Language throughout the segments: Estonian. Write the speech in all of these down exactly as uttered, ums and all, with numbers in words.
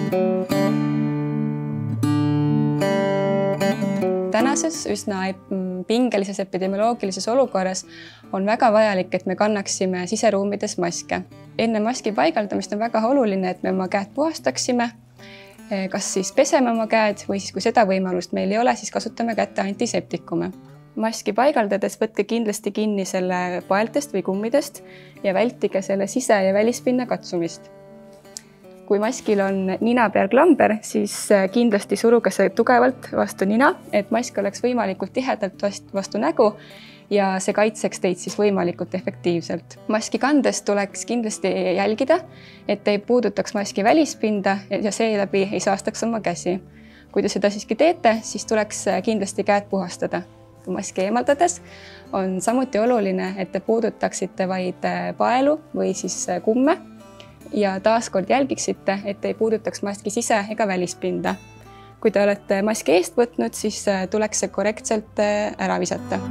Tänases üsna pingelises epidemioloogilises olukorras on väga vajalik, et me kannaksime siseruumides maske. Enne maski paigaldamist on väga oluline, et me oma käed puhastaksime, kas siis peseme oma käed või siis, kui seda võimalust meil ei ole, siis kasutame kätte antiseptikume. Maski paigaldades võtke kindlasti kinni selle paeltest või kummidest ja vältige selle sise- ja välispinna katsumist. Kui maskil on nina peal klamber, siis kindlasti suruge see tugevalt vastu nina, et mask oleks võimalikult tihedalt vastu nägu ja see kaitseks teid siis võimalikult efektiivselt. Maski kandes tuleks kindlasti jälgida, et ei puudutaks maski välispinda ja seeläbi ei saastaks oma käsi. Kui te seda siiski teete, siis tuleks kindlasti käed puhastada. Maski eemaldades on samuti oluline, et te puudutaksite vaid paelu või siis kumme ja taaskord jälgiksite, et ei puudutaks maski sise- ega välispinda. Kui te olete maski eest võtnud, siis tuleks see korrektselt ära visata.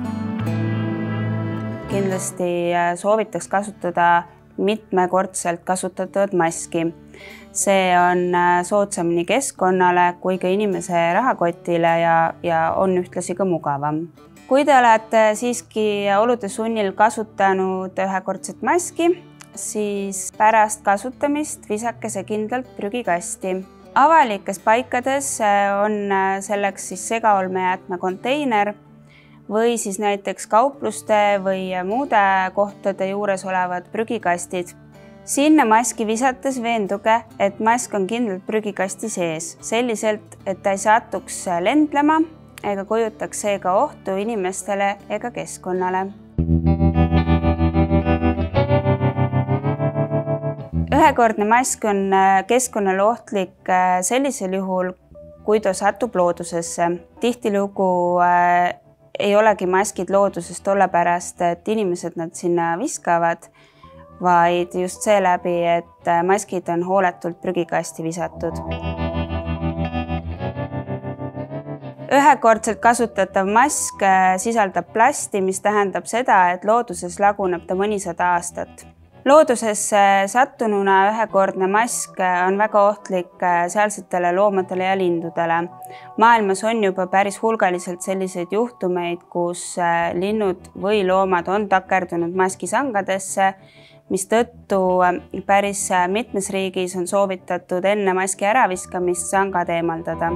Kindlasti soovitaks kasutada mitmekordselt kasutatavat maski. See on soodsam nii keskkonnale kui ka inimese rahakotile ja, ja on ühtlasi ka mugavam. Kui te olete siiski olude sunnil kasutanud ühekordset maski, siis pärast kasutamist visake see kindlalt prügikasti. Avalikes paikades on selleks siis segaolmejäätme konteiner või siis näiteks kaupluste või muude kohtade juures olevad prügikastid. Sinna maski visates veenduge, et mask on kindlalt prügikasti sees, selliselt, et ta ei satuks lendlema ega kujutaks seega ohtu inimestele ega keskkonnale. Ühekordne mask on keskkonnale ohtlik sellisel juhul, kui ta satub loodusesse. Tihtilugu ei olegi maskid looduses tollepärast, et inimesed nad sinna viskavad, vaid just seeläbi, et maskid on hooletult prügikasti visatud. Ühekordselt kasutatav mask sisaldab plasti, mis tähendab seda, et looduses laguneb ta mõnisada aastat. Loodusesse sattununa ühekordne mask on väga ohtlik sealsetele loomadele ja lindudele. Maailmas on juba päris hulgaliselt selliseid juhtumeid, kus linnud või loomad on takerdunud maskisangadesse, mistõttu päris mitmes riigis on soovitatud enne maski äraviskamist sangad eemaldada.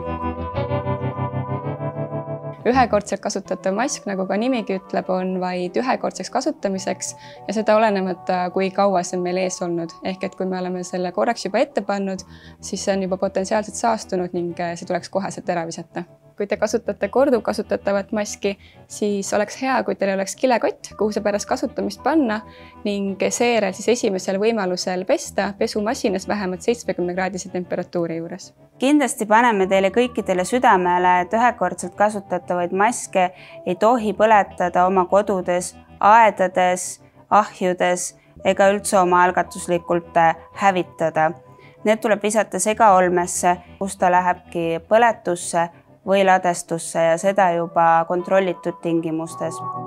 Ühekordselt kasutatav mask, nagu ka nimigi ütleb, on vaid ühekordseks kasutamiseks ja seda olenemata, kui kaua see on meil ees olnud. Ehk et kui me oleme selle korraks juba ette pannud, siis see on juba potentsiaalselt saastunud ning see tuleks koheselt ära visata. Kui te kasutate korduvkasutatavat maski, siis oleks hea, kui teil oleks kilekott, kuhu see pärast kasutamist panna ning seejärel siis esimesel võimalusel pesta pesumasinas vähemalt seitsmekümne kraadise temperatuuri juures. Kindlasti paneme teile kõikidele südamele, et ühekordselt kasutatavaid maske ei tohi põletada oma kodudes, aedades, ahjudes ega üldse oma algatuslikult hävitada. Need tuleb visata segaolmesse, kus ta lähebki põletusse või ladestusse ja seda juba kontrollitud tingimustes.